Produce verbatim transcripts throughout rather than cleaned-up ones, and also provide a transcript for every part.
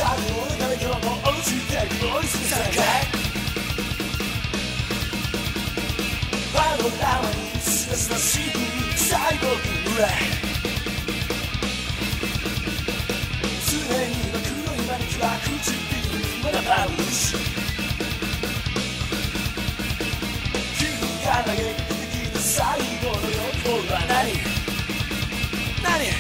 さあ俺から今日も落ちてく追いつくさかいパノラマにすがすがしいサイボーグぐらい常には黒いマニキュア唇にまだパウシ君が投げてきた最後の欲望は何何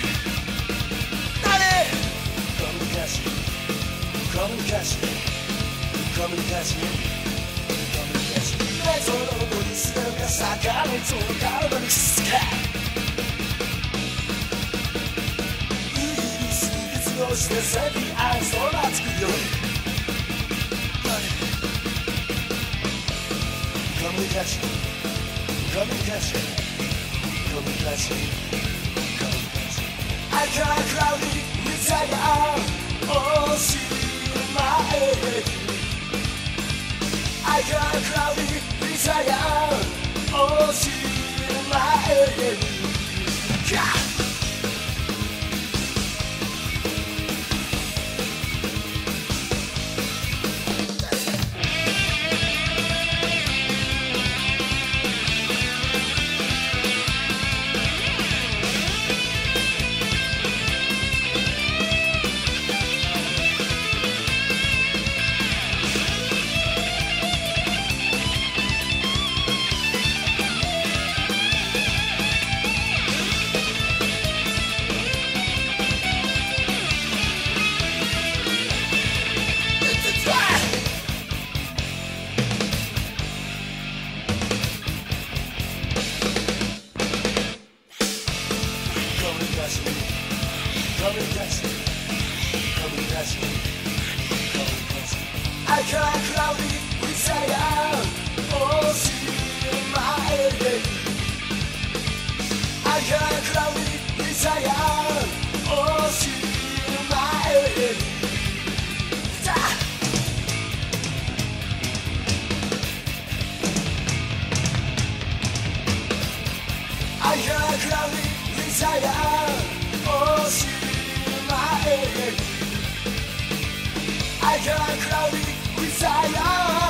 コミュニケーションコミュニケーションコミュニケーション冷蔵の音にすがるか魚の像の体にすかイギリスに結合してセピアンソーラー作るよコミュニケーションコミュニケーションコミュニケーションコミュニケーション I can't cloud it with I am oh see I got a cloudy desire Oh, see my enemy Communication, communication, communication. I can't cloud it with I am. Oh, see my enemy. I can't cloud it with I am. Oh, see my enemy. I can't cloud it with I am. Oh, see I got a cloudy desire